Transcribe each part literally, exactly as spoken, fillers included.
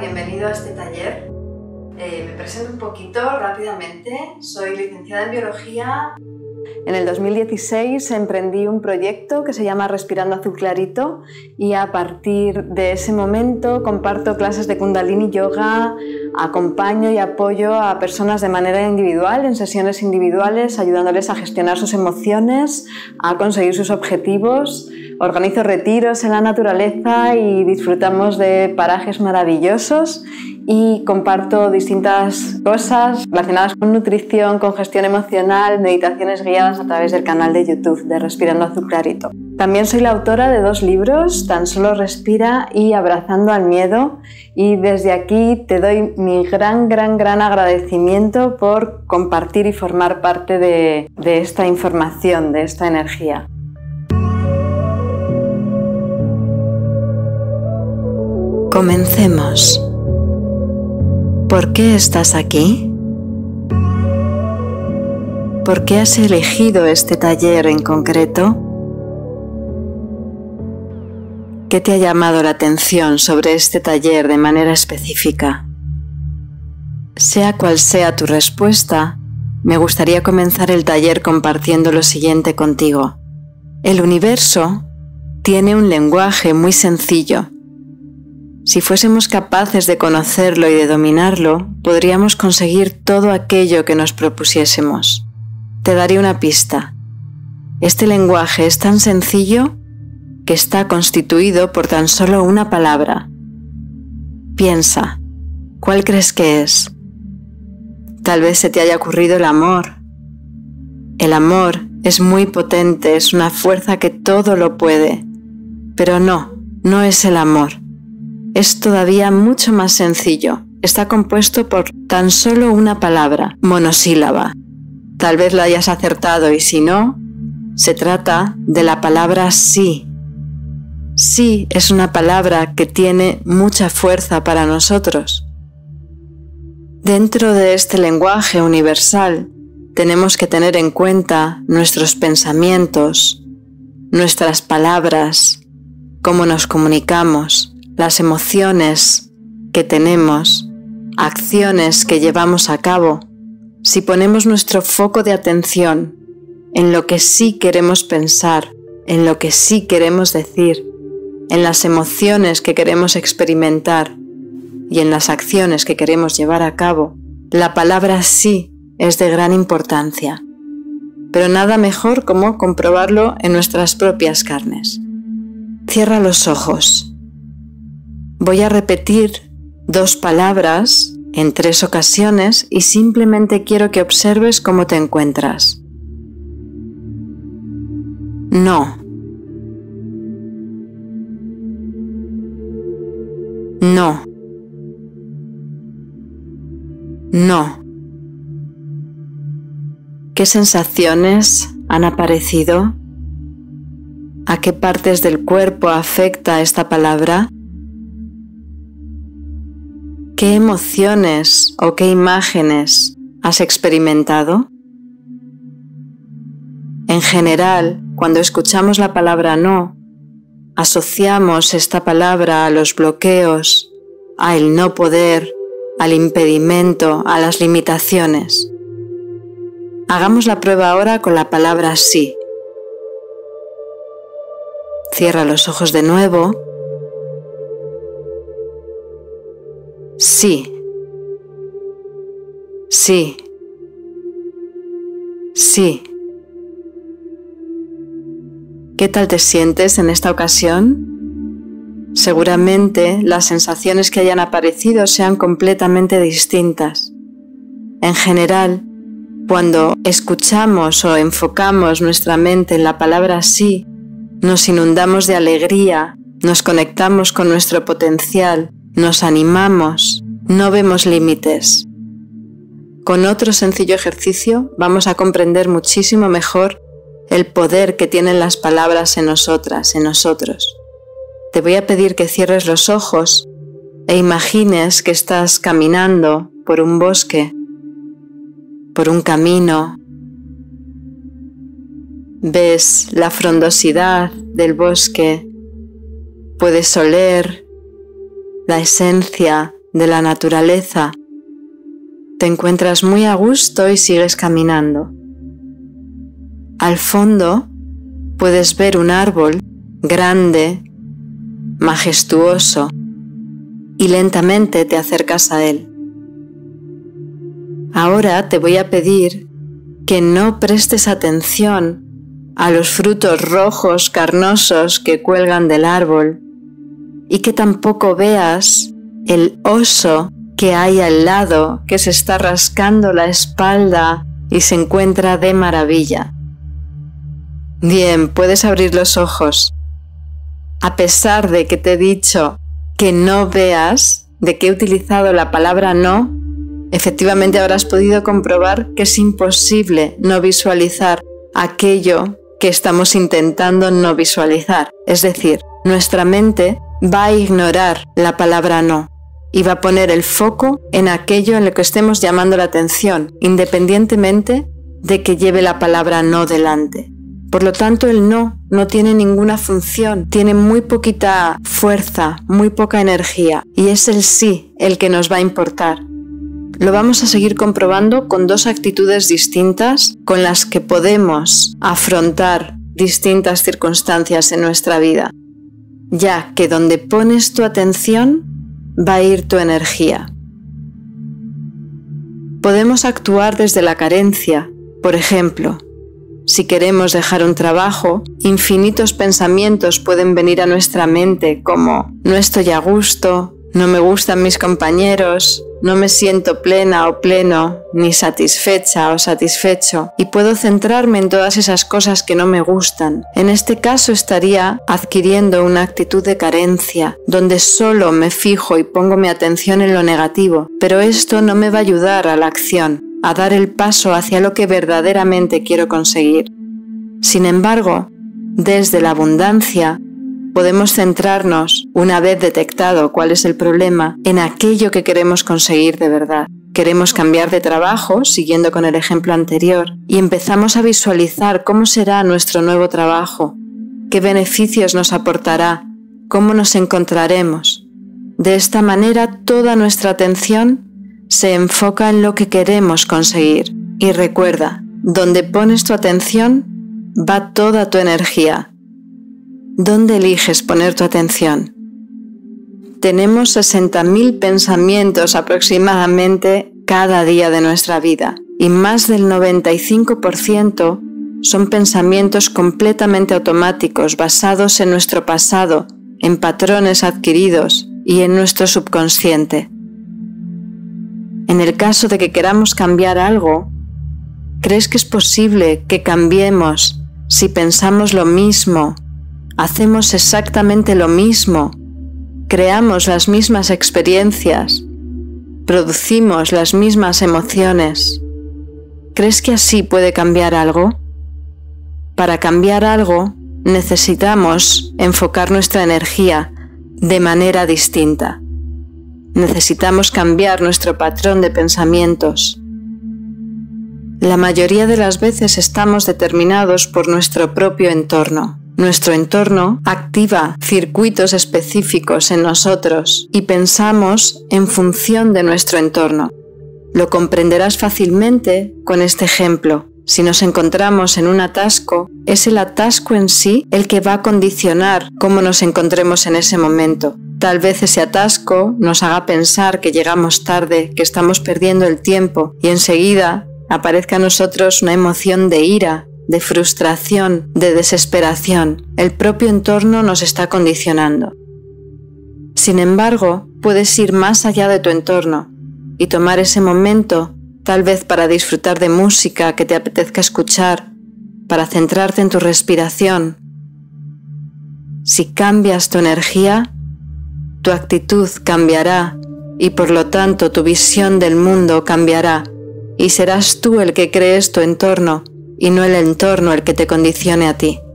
bienvenido a este taller. Eh, me presento un poquito rápidamente. Soy licenciada en Biología. En el dos mil dieciséis emprendí un proyecto que se llama Respirando Azul Clarito y a partir de ese momento comparto clases de Kundalini Yoga, acompaño y apoyo a personas de manera individual, en sesiones individuales, ayudándoles a gestionar sus emociones, a conseguir sus objetivos. Organizo retiros en la naturaleza y disfrutamos de parajes maravillosos y comparto distintas cosas relacionadas con nutrición, con gestión emocional, meditaciones guiadas a través del canal de YouTube de Respirando Azul Clarito. También soy la autora de dos libros, Tan Solo Respira y Abrazando al Miedo, y desde aquí te doy mi gran, gran, gran agradecimiento por compartir y formar parte de, de esta información, de esta energía. Comencemos. ¿Por qué estás aquí? ¿Por qué has elegido este taller en concreto? ¿Qué te ha llamado la atención sobre este taller de manera específica? Sea cual sea tu respuesta, me gustaría comenzar el taller compartiendo lo siguiente contigo. El universo tiene un lenguaje muy sencillo. Si fuésemos capaces de conocerlo y de dominarlo, podríamos conseguir todo aquello que nos propusiésemos. Te daré una pista. Este lenguaje es tan sencillo que está constituido por tan solo una palabra. Piensa, ¿cuál crees que es? Tal vez se te haya ocurrido el amor. El amor es muy potente, es una fuerza que todo lo puede. Pero no, no es el amor. Es todavía mucho más sencillo. Está compuesto por tan solo una palabra, monosílaba. Tal vez la hayas acertado y si no, se trata de la palabra sí. Sí es una palabra que tiene mucha fuerza para nosotros. Dentro de este lenguaje universal, tenemos que tener en cuenta nuestros pensamientos, nuestras palabras, cómo nos comunicamos, las emociones que tenemos, acciones que llevamos a cabo. Si ponemos nuestro foco de atención en lo que sí queremos pensar, en lo que sí queremos decir, en las emociones que queremos experimentar y en las acciones que queremos llevar a cabo, la palabra sí es de gran importancia. Pero nada mejor como comprobarlo en nuestras propias carnes. Cierra los ojos. Voy a repetir dos palabras en tres ocasiones y simplemente quiero que observes cómo te encuentras. No. No. No. ¿Qué sensaciones han aparecido? ¿A qué partes del cuerpo afecta esta palabra? ¿Qué emociones o qué imágenes has experimentado? En general, cuando escuchamos la palabra no, asociamos esta palabra a los bloqueos, a el no poder, al impedimento, a las limitaciones. Hagamos la prueba ahora con la palabra sí. Cierra los ojos de nuevo. Sí. Sí. Sí. ¿Qué tal te sientes en esta ocasión? Seguramente las sensaciones que hayan aparecido sean completamente distintas. En general, cuando escuchamos o enfocamos nuestra mente en la palabra sí, nos inundamos de alegría, nos conectamos con nuestro potencial, nos animamos, no vemos límites. Con otro sencillo ejercicio vamos a comprender muchísimo mejor el poder que tienen las palabras en nosotras, en nosotros. Te voy a pedir que cierres los ojos e imagines que estás caminando por un bosque, por un camino. Ves la frondosidad del bosque, puedes oler la esencia de la naturaleza. Te encuentras muy a gusto y sigues caminando. Al fondo puedes ver un árbol grande, majestuoso, y lentamente te acercas a él. Ahora te voy a pedir que no prestes atención a los frutos rojos carnosos que cuelgan del árbol y que tampoco veas el oso que hay al lado, que se está rascando la espalda y se encuentra de maravilla. Bien, puedes abrir los ojos. A pesar de que te he dicho que no veas, de que he utilizado la palabra no, efectivamente habrás podido comprobar que es imposible no visualizar aquello que estamos intentando no visualizar. Es decir, nuestra mente va a ignorar la palabra no y va a poner el foco en aquello en lo que estemos llamando la atención, independientemente de que lleve la palabra no delante. Por lo tanto, el no no tiene ninguna función, tiene muy poquita fuerza, muy poca energía, y es el sí el que nos va a importar. Lo vamos a seguir comprobando con dos actitudes distintas con las que podemos afrontar distintas circunstancias en nuestra vida, ya que donde pones tu atención va a ir tu energía. Podemos actuar desde la carencia, por ejemplo. Si queremos dejar un trabajo, infinitos pensamientos pueden venir a nuestra mente como no estoy a gusto, no me gustan mis compañeros, no me siento plena o pleno, ni satisfecha o satisfecho, y puedo centrarme en todas esas cosas que no me gustan. En este caso estaría adquiriendo una actitud de carencia, donde solo me fijo y pongo mi atención en lo negativo, pero esto no me va a ayudar a la acción, a dar el paso hacia lo que verdaderamente quiero conseguir. Sin embargo, desde la abundancia, podemos centrarnos, una vez detectado cuál es el problema, en aquello que queremos conseguir de verdad. Queremos cambiar de trabajo, siguiendo con el ejemplo anterior, y empezamos a visualizar cómo será nuestro nuevo trabajo, qué beneficios nos aportará, cómo nos encontraremos. De esta manera, toda nuestra atención se enfoca en lo que queremos conseguir. Y recuerda, donde pones tu atención, va toda tu energía. ¿Dónde eliges poner tu atención? Tenemos sesenta mil pensamientos aproximadamente cada día de nuestra vida, y más del noventa y cinco por ciento son pensamientos completamente automáticos basados en nuestro pasado, en patrones adquiridos y en nuestro subconsciente. En el caso de que queramos cambiar algo, ¿crees que es posible que cambiemos si pensamos lo mismo, hacemos exactamente lo mismo, creamos las mismas experiencias, producimos las mismas emociones? ¿Crees que así puede cambiar algo? Para cambiar algo, necesitamos enfocar nuestra energía de manera distinta. Necesitamos cambiar nuestro patrón de pensamientos. La mayoría de las veces estamos determinados por nuestro propio entorno. Nuestro entorno activa circuitos específicos en nosotros y pensamos en función de nuestro entorno. Lo comprenderás fácilmente con este ejemplo. Si nos encontramos en un atasco, es el atasco en sí el que va a condicionar cómo nos encontremos en ese momento. Tal vez ese atasco nos haga pensar que llegamos tarde, que estamos perdiendo el tiempo, y enseguida aparezca a nosotros una emoción de ira, de frustración, de desesperación. El propio entorno nos está condicionando. Sin embargo, puedes ir más allá de tu entorno y tomar ese momento, tal vez para disfrutar de música que te apetezca escuchar, para centrarte en tu respiración. Si cambias tu energía, tu actitud cambiará y por lo tanto tu visión del mundo cambiará, y serás tú el que crees tu entorno y no el entorno el que te condicione a ti.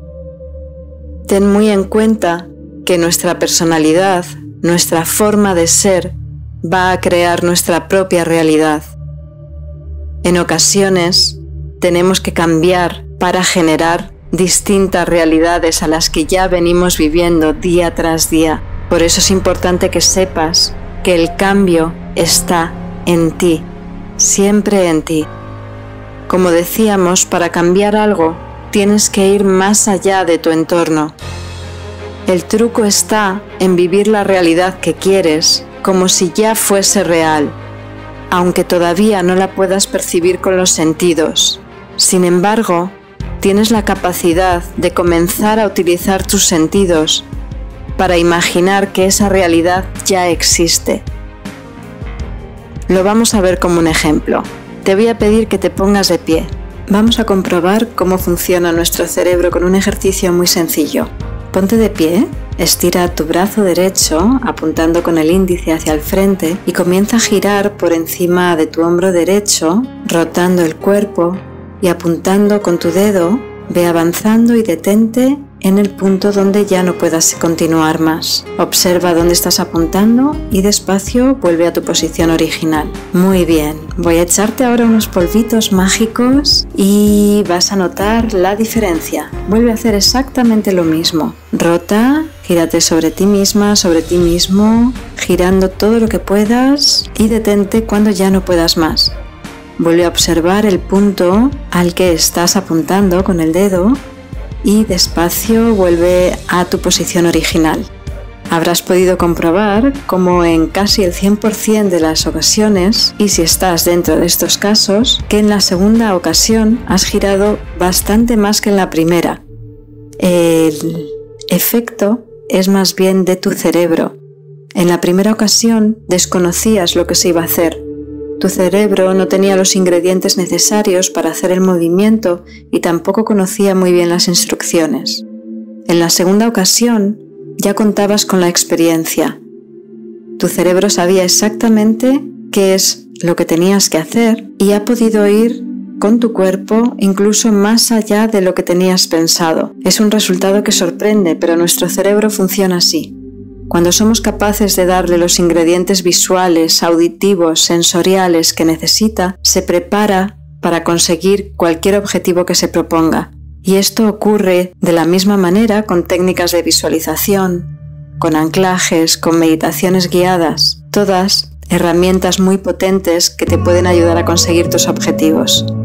Ten muy en cuenta que nuestra personalidad, nuestra forma de ser, va a crear nuestra propia realidad. En ocasiones tenemos que cambiar para generar distintas realidades a las que ya venimos viviendo día tras día. Por eso es importante que sepas que el cambio está en ti, siempre en ti. Como decíamos, para cambiar algo tienes que ir más allá de tu entorno. El truco está en vivir la realidad que quieres como si ya fuese real, aunque todavía no la puedas percibir con los sentidos. Sin embargo, tienes la capacidad de comenzar a utilizar tus sentidos para imaginar que esa realidad ya existe. Lo vamos a ver como un ejemplo. Te voy a pedir que te pongas de pie. Vamos a comprobar cómo funciona nuestro cerebro con un ejercicio muy sencillo. Ponte de pie, estira tu brazo derecho apuntando con el índice hacia el frente y comienza a girar por encima de tu hombro derecho, rotando el cuerpo y apuntando con tu dedo. Ve avanzando y detente en el punto donde ya no puedas continuar más. Observa dónde estás apuntando y despacio vuelve a tu posición original. Muy bien, voy a echarte ahora unos polvitos mágicos y vas a notar la diferencia. Vuelve a hacer exactamente lo mismo. Rota, gírate sobre ti misma, sobre ti mismo, girando todo lo que puedas y detente cuando ya no puedas más. Vuelve a observar el punto al que estás apuntando con el dedo y despacio vuelve a tu posición original. Habrás podido comprobar cómo en casi el cien por ciento de las ocasiones, y si estás dentro de estos casos, que en la segunda ocasión has girado bastante más que en la primera. El efecto es más bien de tu cerebro. En la primera ocasión desconocías lo que se iba a hacer. Tu cerebro no tenía los ingredientes necesarios para hacer el movimiento y tampoco conocía muy bien las instrucciones. En la segunda ocasión ya contabas con la experiencia. Tu cerebro sabía exactamente qué es lo que tenías que hacer y ha podido ir con tu cuerpo incluso más allá de lo que tenías pensado. Es un resultado que sorprende, pero nuestro cerebro funciona así. Cuando somos capaces de darle los ingredientes visuales, auditivos, sensoriales que necesita, se prepara para conseguir cualquier objetivo que se proponga. Y esto ocurre de la misma manera con técnicas de visualización, con anclajes, con meditaciones guiadas, todas herramientas muy potentes que te pueden ayudar a conseguir tus objetivos.